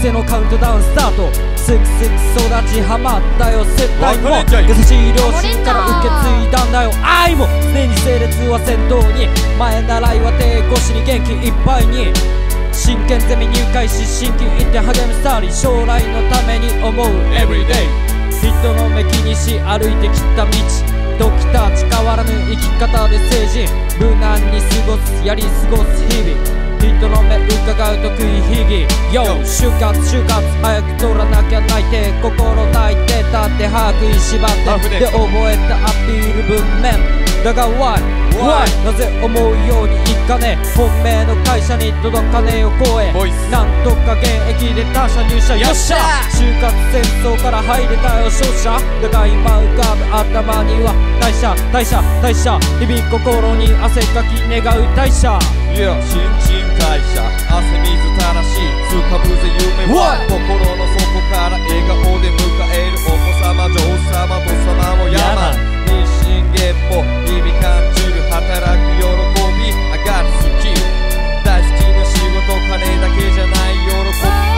癖のカウントダウンスタート。すくすく育ちハマったよ接待も優しい両親から受け継いだんだよ愛も。常に整列は先頭に前習いは手越しに元気いっぱいに真剣ゼミ入会し新規行って励むスターリー将来のために思う Everyday 人の目気にし歩いてきた道時たち変わらぬ生き方で成人無難に過ごすやり過ごす日々人の目伺う得意秘技 Yo 就活早く取らなきゃ泣いて心泣いてたって把握縛ってで覚えたアピール文面だが Why なぜ思うようにいかねえ本命の会社に届かねえよ声なんとか現役で他社入社よっしゃ就活戦争から入れたよ勝者だが今浮かぶ頭には代謝日々心に汗かき願う代謝新陳代謝汗水たらしつかむぜ夢は心の底から笑顔で迎えるお子様女王様と様も山日進月歩日々感じる働く喜び上がるスキル大好きな仕事金だけじゃない喜び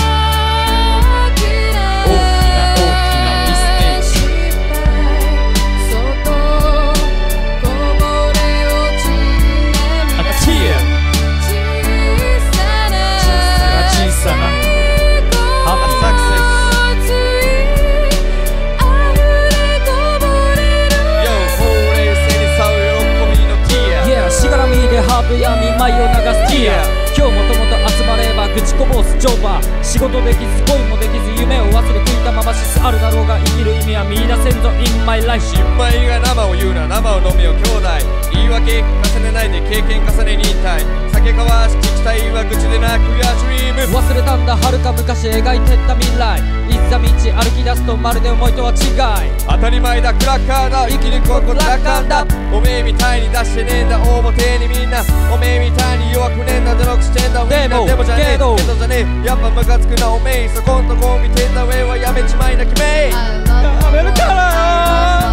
闇舞を流すティア今日もともと集まれば愚痴こぼすジョーバー仕事できず恋もできず夢を忘れ食いたまましすあるだろうが生きる意味は見出せんぞ In my life 失敗が生を言うな生を飲めよ兄弟言い訳重ねないで経験重ね忍耐酒交わし聞きたいは愚痴でなくやドリーム忘れたんだ遥か昔描いてった未来いざ道歩き出すとまるで思いとは違い当たり前だクラッカーだ生きる心楽観だおめえみたいに出してねえんだ表にみんなおめえみたいに弱くねえんだ努力してんだでもじゃねえけどじゃねえやっぱムカつくなおめえそこんとこ見てんだ上はやめちまいな君やめるから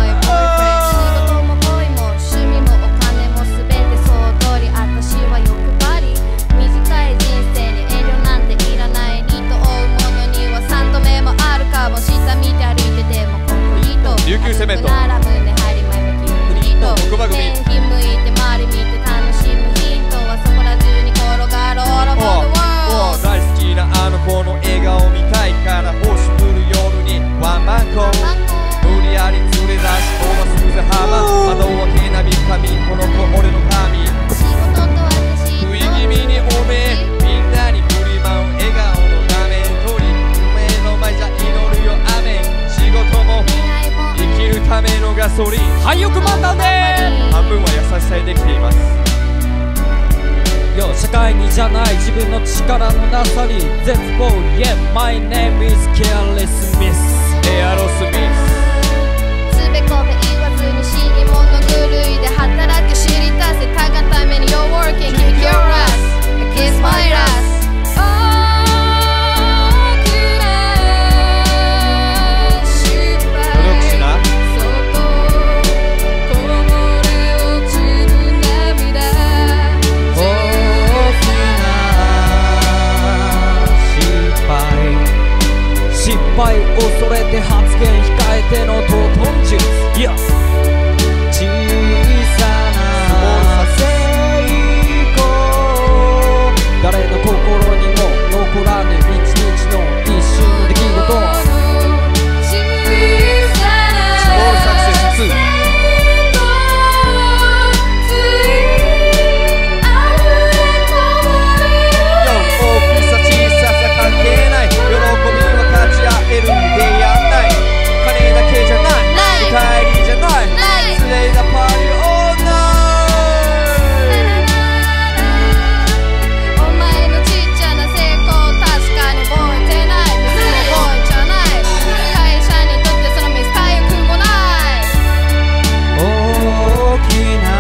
琉球セメントなら胸張り前向きフリート天気向いて周り見て楽しむヒントはそこら中に転がる All about the world 大好きなあの子の笑顔見たいから星降る夜にワンマンコ無理やり連れ出し飛ばすぜ浜窓を開けなびかみこの子俺の神仕事と私食い気味におめえみんなに振り舞う笑顔の画面通り夢の前じゃ祈るよ雨仕事も生きるためのガソリン廃屋漫談で半分は優しさでできていますよ社会にじゃない自分の力のなさに絶望 Yeah my name is Careless Miss エアロスミスつべこべ言わずに死に物狂いで働く知りたせたがために You're working kick your ass kiss my ass失敗恐れて発言控えてのトトン術 Yeah 小さな成功誰の心にも残らぬ一日の一瞬の出来事大きな